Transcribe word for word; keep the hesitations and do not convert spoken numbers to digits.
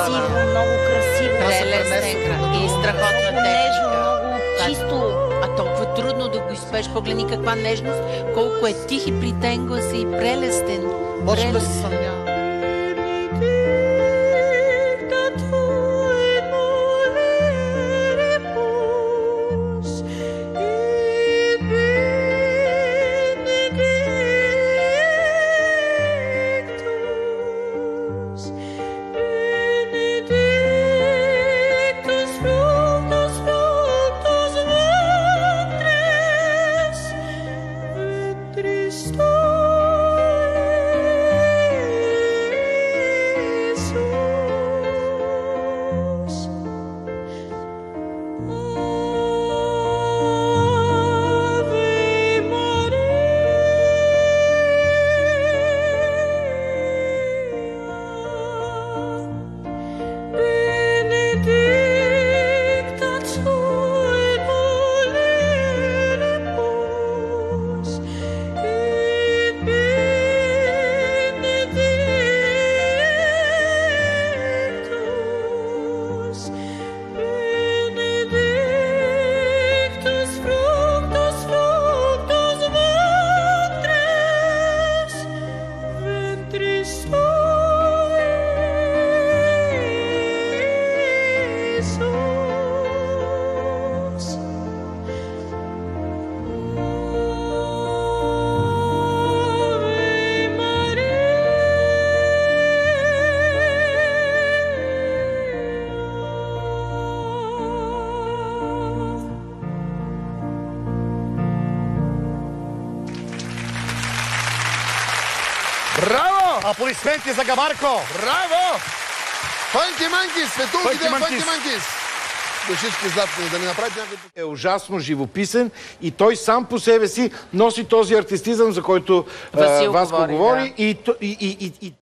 Красиво, много красиво. Прелестен и страхотна Много нежно, техника. много чисто. А толкова трудно да го изпееш. Погледни каква нежност, колко е тих и плитен глас и прелестен. Почвам да се съмнявам. Браво! Аплодисменти за Габарко! Браво! Фанки Манкис, светулките Фанки на Фанки Манкис. Манкис. Душички златни, да ни направите някой... Е ужасно живописен и той сам по себе си носи този артистизъм, за който а, Васил Васко говори, говори. да. И, то- и, и, и, и